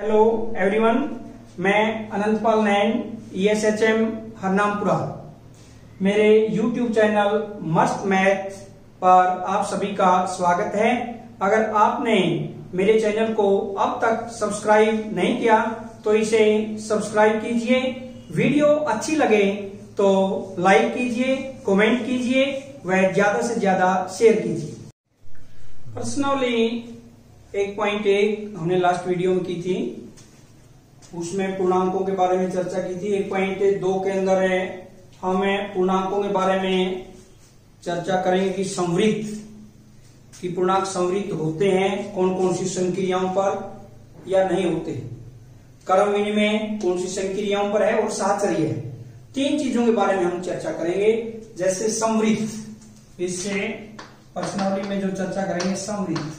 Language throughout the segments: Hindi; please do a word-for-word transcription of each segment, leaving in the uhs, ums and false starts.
हेलो एवरीवन, मैं Anantpal Nain E S H M Harnampura. मेरे यूट्यूब चैनल मस्त मैथ पर आप सभी का स्वागत है। अगर आपने मेरे चैनल को अब तक सब्सक्राइब नहीं किया तो इसे सब्सक्राइब कीजिए। वीडियो अच्छी लगे तो लाइक कीजिए, कमेंट कीजिए व ज्यादा से ज्यादा शेयर कीजिए। पर्सनली एक पॉइंट एक हमने लास्ट वीडियो में की थी, उसमें पूर्णांकों के बारे में चर्चा की थी। एक पॉइंट दो के अंदर है हमें पूर्णांकों के बारे में चर्चा करेंगे कि संवृत्त कि पूर्णांक संवृत्त होते हैं कौन कौन सी संक्रियाओं पर या नहीं होते, क्रम विनिमय कौन सी संक्रियाओं पर है और साहचर्य है। तीन चीजों के बारे में हम चर्चा करेंगे। जैसे संवृत्त, इससे पर्सनली में जो चर्चा करेंगे संवृत्त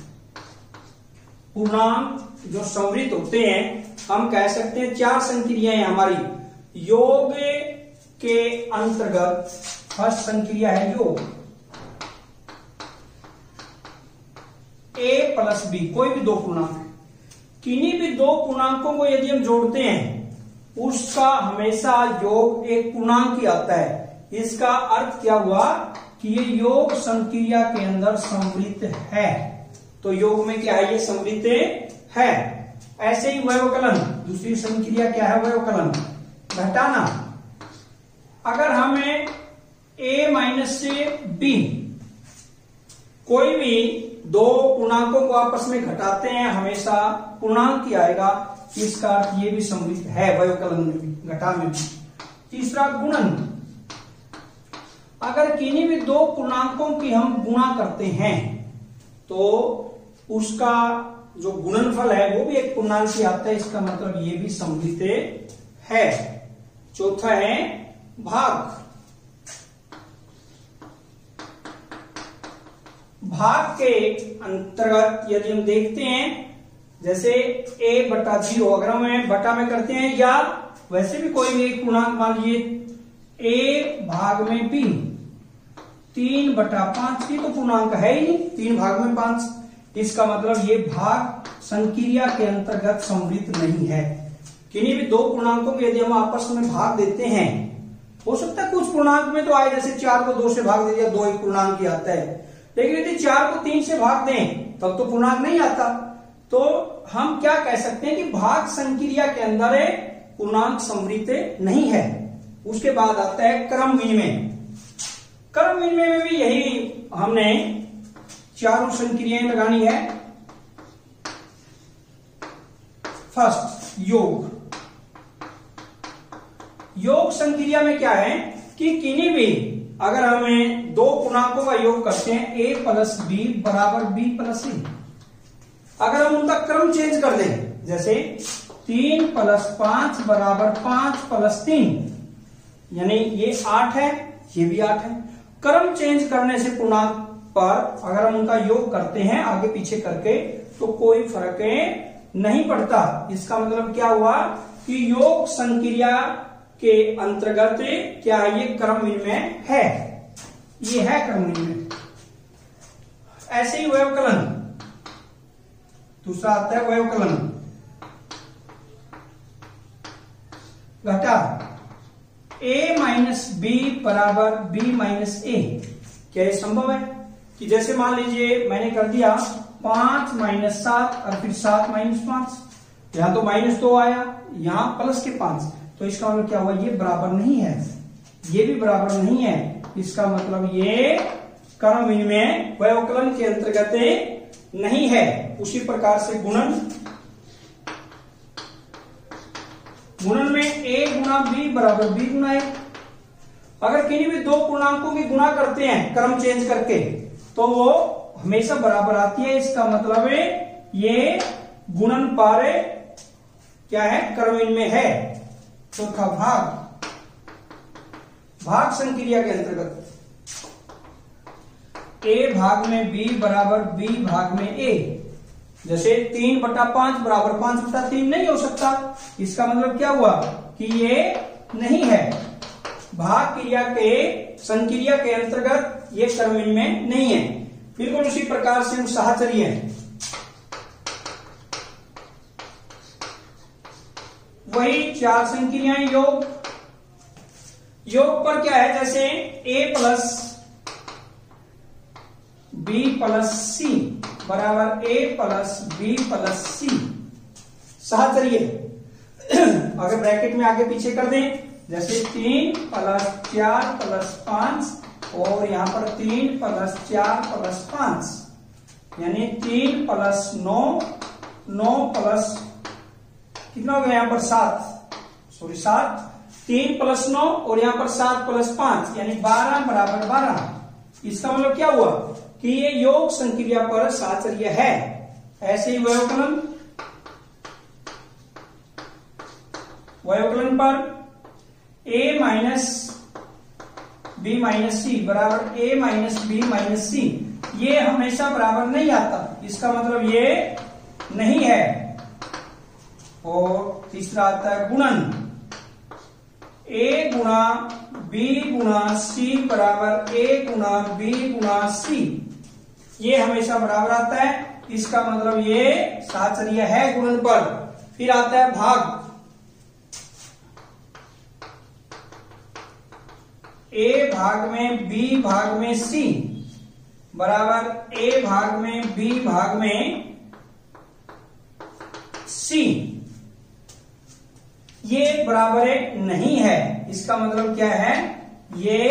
पूर्णांक जो संवृत्त होते हैं, हम कह सकते हैं चार संक्रियाएं हमारी योग के अंतर्गत। फर्स्ट संक्रिया है योग, ए प्लस बी, कोई भी दो पूर्णांक, किन्हीं भी दो पूर्णांकों को यदि हम जोड़ते हैं उसका हमेशा योग एक पूर्णांक ही आता है। इसका अर्थ क्या हुआ कि ये योग संक्रिया के अंदर संवृत्त है, तो योग में क्या है, ये संवृत्त है। ऐसे ही व्यवकलन, दूसरी संक्रिया क्या है, व्यवकलन घटाना। अगर हमें a माइनस से b कोई भी दो पूर्णांकों को आपस में घटाते हैं हमेशा पूर्णांक ही आएगा, इसका अर्थ ये भी संवृत्त है व्यवकलन में भी, घटा में भी। तीसरा गुणन, अगर किन्हीं भी दो पूर्णांकों की हम गुणा करते हैं तो उसका जो गुणनफल है वो भी एक पूर्णांक ही आता है, इसका मतलब ये भी संवृत्त है। चौथा है भाग। भाग के अंतर्गत यदि हम देखते हैं, जैसे a बटा जीरो अगर हम बटा में करते हैं या वैसे भी कोई भी एक पूर्णांक मान लीजिए a भाग में b, तीन बटा पांच की तो पूर्णांक है ही नहीं, तीन भाग में पांच, इसका मतलब ये भाग संक्रिया के अंतर्गत संवृत्त नहीं है। किन्हीं भी दो पूर्णांकों को यदि हम आपस में भाग देते हैं, हो सकता है कुछ पूर्णांक में तो आए, जैसे चार को दो से भाग दे दिया, दो एक पूर्णांक ही आता है, लेकिन यदि चार को तीन से भाग दें तब तो पूर्णांक नहीं आता। तो हम क्या कह सकते हैं कि भाग संक्रिया के अंदर पूर्णांक संवृत्त नहीं है। उसके बाद आता है क्रम विनिमय। क्रम विनिमय में भी यही हमने चारों संक्रियाएं लगानी है। फर्स्ट योग। योग संक्रिया में क्या है कि किन्हीं भी अगर हमें दो पूर्णांकों का योग करते हैं a प्लस बी बराबर b प्लस सी, अगर हम उनका क्रम चेंज कर दें, जैसे तीन प्लस पांच बराबर पांच प्लस तीन, यानी ये आठ है, ये भी आठ है। क्रम चेंज करने से पूर्णांक पर अगर हम उनका योग करते हैं आगे पीछे करके तो कोई फर्क नहीं पड़ता। इसका मतलब क्या हुआ कि योग संक्रिया के अंतर्गत क्या है, ये क्रम विनिमय है, ये है क्रम विनिमय। ऐसे ही व्यवकलन, दूसरा आता है व्यवकलन घटा। a माइनस बी बराबर बी माइनस ए, क्या ये संभव है कि जैसे मान लीजिए मैंने कर दिया पांच माइनस सात और फिर सात माइनस पांच, यहां तो माइनस दो आया, यहां प्लस के पांच, तो इसका मतलब क्या हुआ, ये बराबर नहीं है, ये भी बराबर नहीं है। इसका मतलब ये क्रम विनिमय व्यवकलन के अंतर्गत नहीं है। उसी प्रकार से गुणन, गुणन में a गुणा b बराबर b गुणा a। अगर किन्हीं भी दो पूर्णांकों की गुणा करते हैं क्रम चेंज करके तो वो हमेशा बराबर आती है। इसका मतलब है ये गुणन पर क्या है, क्रम विनिमय है। चौथा भाग। भाग संक्रिया के अंतर्गत a भाग में b बराबर b भाग में a, जैसे तीन बटा पांच बराबर पांच बटा तीन नहीं हो सकता। इसका मतलब क्या हुआ कि ये नहीं है, भाग क्रिया के संक्रिया के अंतर्गत ये क्रम विनिमय नहीं है। बिल्कुल उसी प्रकार से साहचर्य है। वही चार संक्रियाएं योग। योग पर क्या है, जैसे a plus b plus c बराबर a plus b plus c सहचर्य। अगर ब्रैकेट में आगे पीछे कर दें, जैसे तीन प्लस चार प्लस पांच और यहां पर तीन प्लस चार प्लस पांच यानी तीन प्लस नौ, नौ प्लस कितना हो गया यहां पर सात, सॉरी सात, तीन प्लस नौ और यहां पर सात प्लस पांच यानी बारह बराबर बारह। इसका मतलब क्या हुआ कि ये योग संक्रिया पर साहचर्य है। ऐसे ही व्यवकलन, व्यवकलन पर a minus b minus c बराबर a minus b minus c, ये हमेशा बराबर नहीं आता, इसका मतलब ये नहीं है। और तीसरा आता है गुणन, a गुणा b गुणा c बराबर a गुणा b गुणा c, ये हमेशा बराबर आता है, इसका मतलब ये साहचर्य है गुणन पर। फिर आता है भाग, a भाग में b भाग में c बराबर a भाग में b भाग में c, ये बराबर नहीं है। इसका मतलब क्या है, ये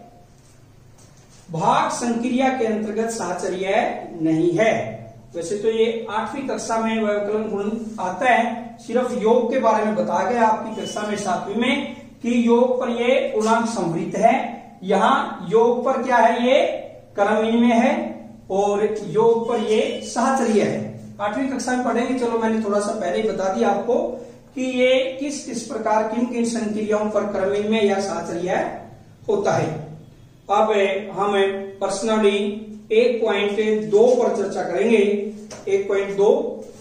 भाग संक्रिया के अंतर्गत साहचर्य नहीं है। वैसे तो ये आठवीं कक्षा में व्यवकलन गुण आता है, सिर्फ योग के बारे में बताया गया आपकी कक्षा में सातवीं में कि योग पर ये पूर्णांक संवृत है। यहाँ योग पर क्या है, ये क्रम विनिमय है और योग पर ये साहचर्य है। आठवीं कक्षा में पढ़ेंगे। चलो मैंने थोड़ा सा पहले ही बता दिया आपको कि ये किस किस प्रकार किन किन संक्रियाओं पर क्रम विनिमय या साहचर्य होता है। अब हम पर्सनली एक पॉइंट दो पर चर्चा करेंगे। एक पॉइंट दो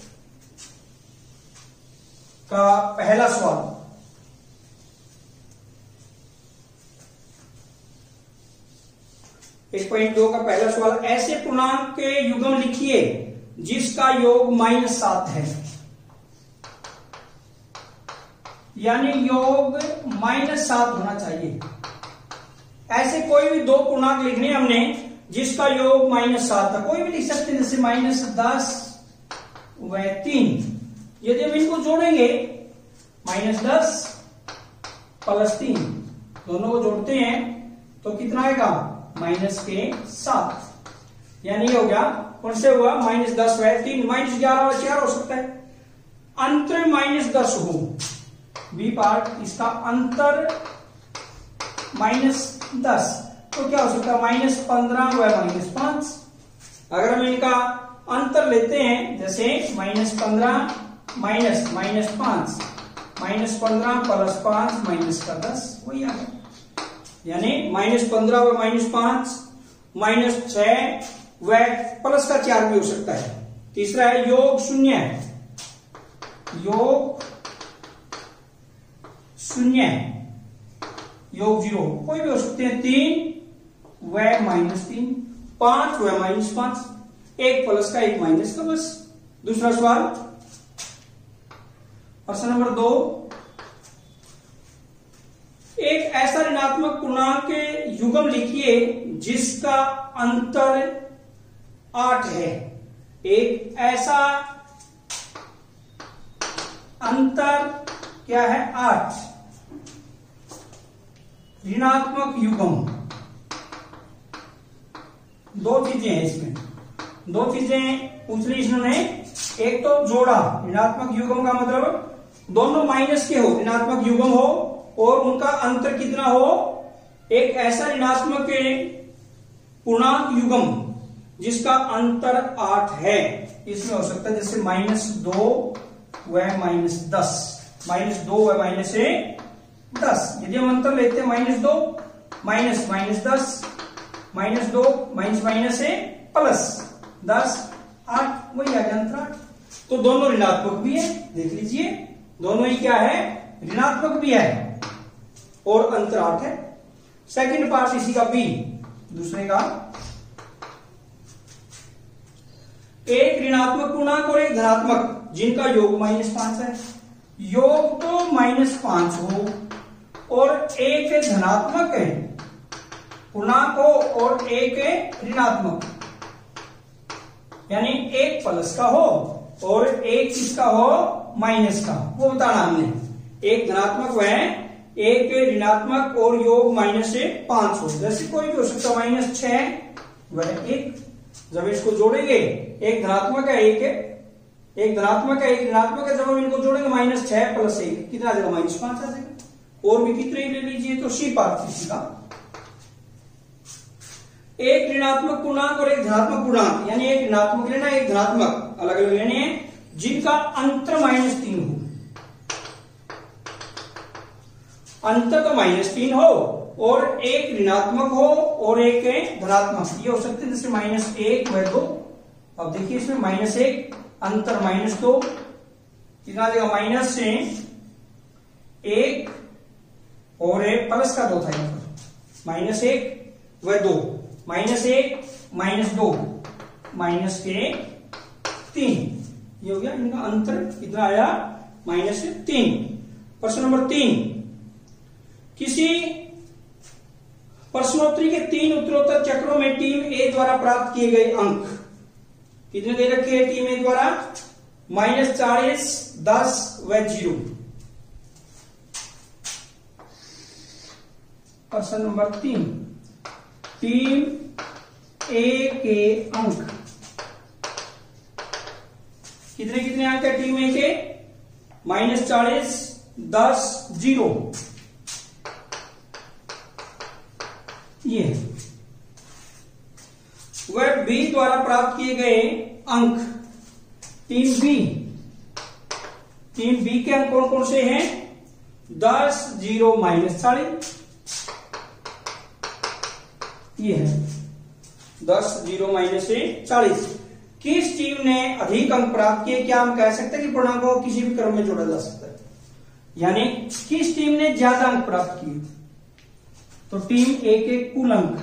का पहला सवाल, एक पॉइंट दो का पहला सवाल, ऐसे पूर्णांक के युग्म लिखिए जिसका योग माइनस सात है, यानी योग माइनस सात होना चाहिए। ऐसे कोई भी दो पूर्णांक लिखने हमने जिसका योग माइनस सात था, कोई भी लिख सकते हैं, जैसे माइनस दस व तीन। यदि हम इनको जोड़ेंगे माइनस दस प्लस तीन, दोनों को जोड़ते हैं तो कितना आएगा, माइनस के सात, यानी ये हो गया, कौन से हुआ, माइनस दस व तीन, माइनस ग्यारह व चार हो सकता है। अंतर माइनस दस हो, बी पार्ट इसका अंतर माइनस दस, तो क्या हो सकता है, माइनस पंद्रह व माइनस पांच। अगर हम इनका अंतर लेते हैं, जैसे माइनस पंद्रह माइनस माइनस पांच, माइनस पंद्रह प्लस पांच माइनस का दस, वही आ गया, यानी माइनस पंद्रह व माइनस पांच, माइनस छह व प्लस का चार भी हो सकता है। तीसरा है योग शून्य, योग शून्य, योग जीरो, कोई भी हो सकते हैं, तीन व माइनस तीन, पांच व माइनस पांच, एक प्लस का एक माइनस का, बस। दूसरा सवाल, प्रश्न नंबर दो, एक ऐसा ऋणात्मक पूर्णांक के युग्म लिखिए जिसका अंतर आठ है। एक ऐसा अंतर क्या है, आठ, ऋणात्मक युग्म। दो चीजें हैं इसमें, दो चीजें पूछ ली इन्होंने। एक तो जोड़ा, ऋणात्मक युग्म का मतलब दोनों माइनस के हो, ऋणात्मक युग्म हो और उनका अंतर कितना हो, एक ऐसा ऋणात्मक पूर्णांक युग्म जिसका अंतर आठ है। इसमें हो सकता है जैसे माइनस दो व माइनस दस, माइनस दो व माइनस दस। यदि हम अंतर लेते हैं माइनस दो माइनस माइनस दस, माइनस दो माइनस माइनस है प्लस दस, आठ, वही आ गया अंतर आठ। तो दोनों ऋणात्मक भी है, देख लीजिए, दोनों ही क्या है, ऋणात्मक भी है और अंतर आठ है। सेकंड पार्ट इसी का बी, दूसरे का, एक ऋणात्मक पूर्णांक और एक धनात्मक जिनका योग माइनस पांच है। योग तो माइनस पांच हो और एक धनात्मक है पूर्णांक हो और एक ऋणात्मक, यानी एक प्लस का हो और एक किसका हो, माइनस का, वो बताना हमने। एक धनात्मक व एक ऋणात्मक और योग माइनस से पांच हो, जैसे कोई भी हो सकता, माइनस छह व एक। जब इसको जोड़ेंगे, एक धनात्मक है एक है, एक धनात्मक है एक ऋणात्मक है, जब हम इनको जोड़ेंगे माइनस छह प्लस एक कितना आ जाएगा, माइनस पांच आ जाएगा। और भी कितने ले लीजिए तो सी पार्ट किसी का। एक ऋणात्मक पूर्णांक और एक धनात्मक पूर्णांक, यानी एक ऋणात्मक लेना एक धनात्मक, अलग अलग लेने हैं, जिनका अंतर माइनस तीन हो, अंतर तो माइनस तीन हो और एक ऋणात्मक हो और एक धनात्मक, ये हो सकते हैं जैसे माइनस एक व दो। अब देखिए इसमें माइनस एक, अंतर माइनस दो, कितना आ जाएगा, माइनस से एक और एक प्लस का दो था यहाँ पर, माइनस एक व दो, माइनस एक माइनस दो माइनस के तीन, ये हो गया इनका अंतर, कितना आया, माइनस तीन। प्रश्न नंबर तीन, किसी प्रश्नोत्तरी के तीन उत्तरोत्तर चक्रों में टीम ए द्वारा प्राप्त किए गए अंक कितने दे रखे हैं टीम ए द्वारा, माइनस चालीस, दस व जीरो। प्रश्न नंबर तीन, टीम ए के अंक कितने कितने अंक है टीम ए के, माइनस चालीस, दस, जीरो, ये वह बी द्वारा प्राप्त किए गए अंक, टीम बी, टीम बी के अंक कौन कौन से हैं, दस, जीरो, माइनस चालीस, ये है दस, जीरो, माइनस से चालीस। किस टीम ने अधिक अंक प्राप्त किए, क्या हम कह सकते हैं कि पूर्णांकों को किसी भी क्रम में जोड़ा जा सकता है, यानी किस टीम ने ज्यादा अंक प्राप्त किए, तो टीम ए के कुल अंक,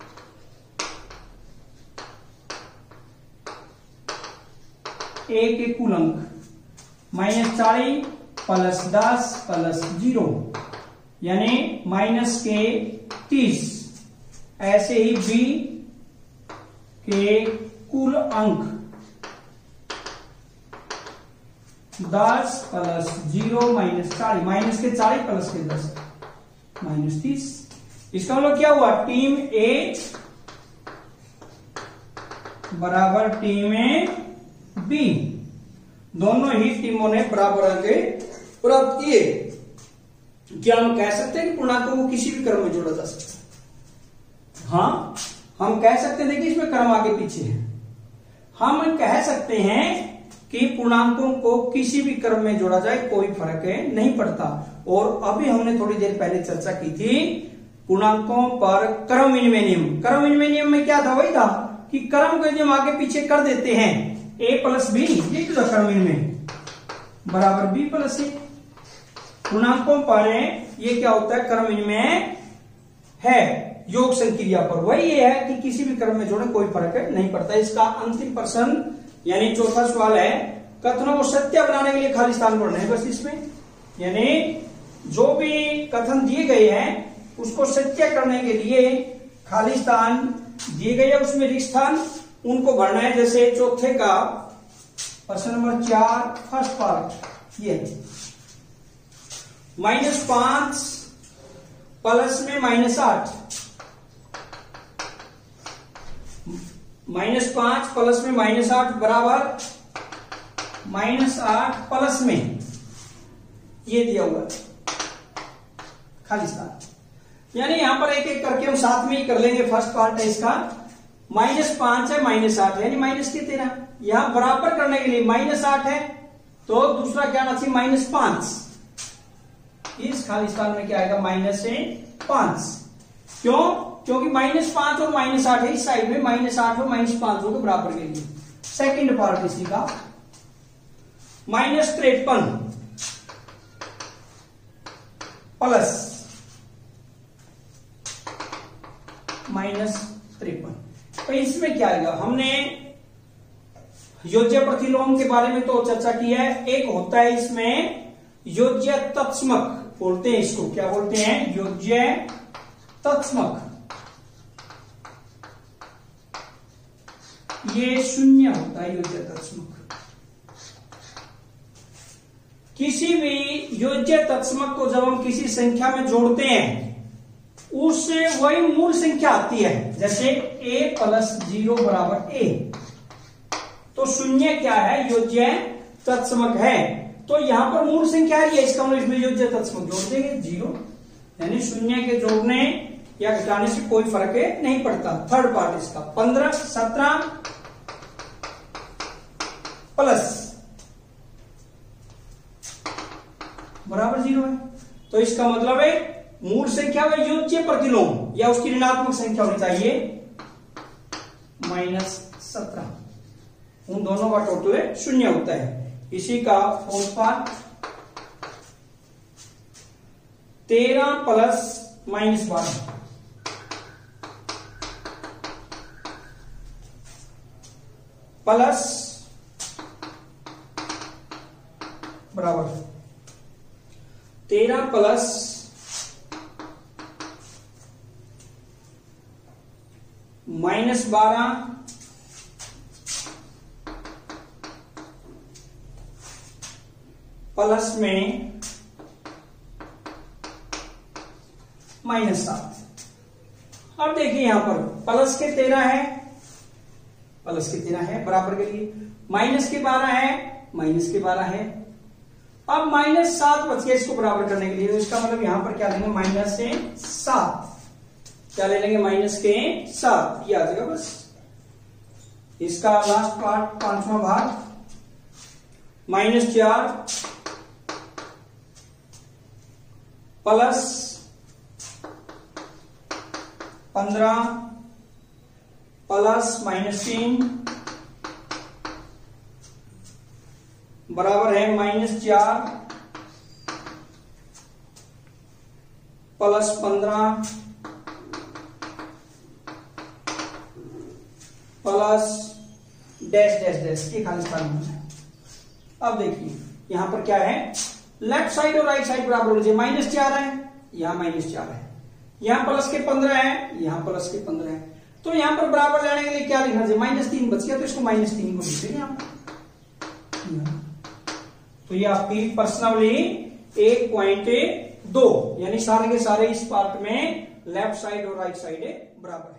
ए के कुल अंक माइनस चालीस प्लस दस प्लस जीरो, यानी माइनस के तीस। ऐसे ही बी के कुल अंक दस प्लस जीरो माइनस चालीस, माइनस के चालीस प्लस के दस माइनस तीस। इसका मतलब क्या हुआ, टीम ए बराबर टीम ए बी, दोनों ही टीमों ने बराबर अंक प्राप्त किए। क्या हम कह सकते हैं कि पूर्णांकों को किसी भी क्रम में जोड़ा जा सकता है, हाँ हम कह सकते हैं। देखिए इसमें क्रम आगे पीछे है, हम कह सकते हैं कि पूर्णांकों को किसी भी क्रम में जोड़ा जाए कोई फर्क नहीं पड़ता। और अभी हमने थोड़ी देर पहले चर्चा की थी पूर्णांकों पर क्रम विनिमय नियम। क्रम विनिमय नियम में क्या था, वही था कि क्रम को यदि हम आगे पीछे कर देते हैं, ए प्लस बी, ये क्यों क्रम विनिमय बराबर बी प्लस ए। पूर्णांकों पर ये क्या होता है, क्रम विनिमय है योग संक्रिया पर। वही ये है कि किसी भी क्रम में जोड़े कोई फर्क नहीं पड़ता। इसका अंतिम प्रश्न यानी चौथा सवाल है, कथनों को सत्य बनाने के लिए खाली स्थान भरना है बस इसमें, यानी जो भी कथन दिए गए हैं उसको सत्य करने के लिए खाली स्थान दिए गए हैं, उसमें रिक्त स्थान उनको भरना है। जैसे चौथे का प्रश्न नंबर चार फर्स्ट पार्ट, ये माइनस पांच प्लस में माइनस आठ, माइनस पांच प्लस में माइनस आठ बराबर माइनस आठ प्लस में, ये दिया हुआ है खाली स्थान। यानी यहां पर एक एक करके हम साथ में ही कर लेंगे। फर्स्ट पार्ट है इसका, माइनस पांच है माइनस आठ है, यानी माइनस के तेरह। यहां बराबर करने के लिए माइनस आठ है तो दूसरा क्या आना चाहिए, माइनस पांच। इस खाली स्थान में क्या आएगा, माइनस से पांच। क्यों, क्योंकि माइनस पांच और माइनस आठ है, इस साइड में माइनस आठ और माइनस पांच हो तो बराबर के लिए। सेकेंड पार्ट इसी का, माइनस तिरपन प्लस माइनस तिरपन। तो इसमें क्या आएगा, हमने योज्य प्रतिलोम के बारे में तो चर्चा की है। एक होता है इसमें योज्य तत्समक बोलते हैं इसको। क्या बोलते हैं? योज्य तत्समक। ये शून्य होता है योज्य तत्समक। किसी भी योज्य तत्समक को जब हम किसी संख्या में जोड़ते हैं उससे वही मूल संख्या आती है। जैसे a प्लस जीरो बराबर a, तो शून्य क्या है? योज्य तत्समक है। तो यहां पर मूल संख्या है, इसका मतलब इसमें योज्य तत्समक जोड़ देंगे जीरो, यानी शून्य के जोड़ने या घटाने से कोई फर्क नहीं पड़ता। थर्ड पार्ट इसका पंद्रह सत्रह प्लस बराबर जीरो है। तो इसका मतलब है मूल संख्या व योज्य प्रतिलोम या उसकी ऋणात्मक संख्या होनी चाहिए माइनस सत्रह। उन दोनों का टोटल शून्य होता है। इसी का फोर्थ पार्ट तेरह प्लस माइनस बारह प्लस बराबर तेरह प्लस माइनस बारह प्लस में माइनस सात। अब देखिए यहां पर प्लस के तेरह है, प्लस के तेरह है बराबर के लिए, माइनस के बारह है, माइनस के बारह है। अब माइनस सात बच गया इसको बराबर करने के लिए, तो इसका मतलब यहां पर क्या लेंगे? माइनस से सात। क्या ले लेंगे? माइनस के सात। ये आ जाएगा बस। इसका लास्ट पार्ट पांचवा भाग माइनस चार प्लस पंद्रह प्लस माइनस तीन बराबर है माइनस चार प्लस पंद्रह प्लस डैश डैश डैश के खाली स्थान में। अब देखिए यहां पर क्या है? लेफ्ट साइड और राइट साइड बराबर होना चाहिए। माइनस चार है, यहां माइनस चार है, यहां प्लस के पंद्रह है, यहां प्लस के पंद्रह है। तो यहां पर बराबर लेने के लिए क्या लिखना चाहिए? माइनस तीन बच गया, तो इसको माइनस तीन को लिखते हैं यहां पर। तो ये आपकी पर्सनली एक पॉइंट दो, यानी सारे के सारे इस पार्ट में लेफ्ट साइड और राइट साइड बराबर है।